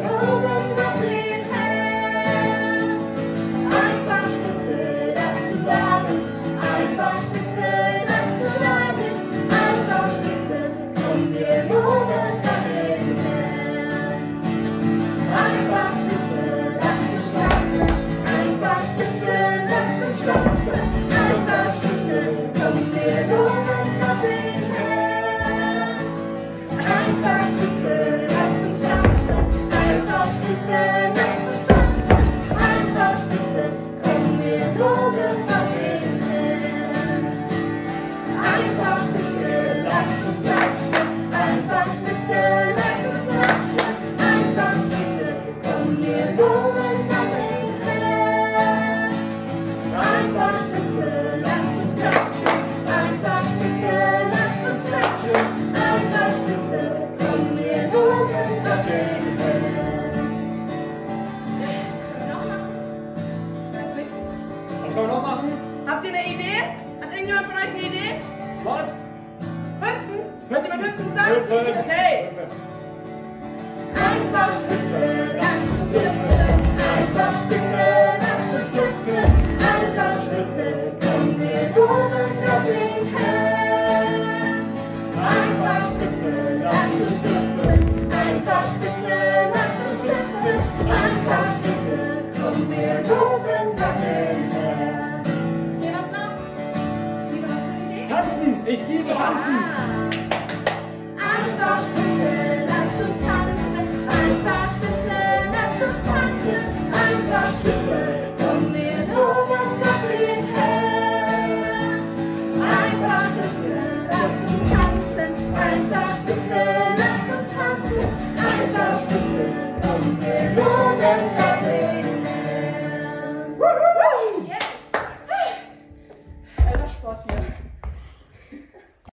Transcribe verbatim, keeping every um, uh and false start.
loben auf den Herrn. Einfach spitze, dass du da bist. Einfach spitze, dass du da bist. Einfach spitze, komm, wir loben auf den Herrn. Einfach spitze, lass uns schlafen. Einfach spitze, lass uns schlafen. Einfach spitze, komm, wir loben auf den Herrn. Einfach spitze, lass uns schlafen. Einfach spitze, lass uns schlafen. Einfach spitze, komm, wir loben auf den Herrn. Einfach spitze, lass uns klatschen. Einfach spitze, lass uns klatschen. Einfach spitze, komm, wir loben auf den Herrn. Einfach spitze, lass uns klatschen. Einfach spitze, lass uns klatschen. Einfach spitze, komm, wir loben auf den Herrn. Noch machen? Weiß nicht. Was können wir noch machen? Habt ihr eine Idee? Hat irgendjemand von euch eine Idee? Was? Hüpfen? Hat jemand hüpfen gesagt? Hüpfen. Okay. Hüpfen. Einfach spitze,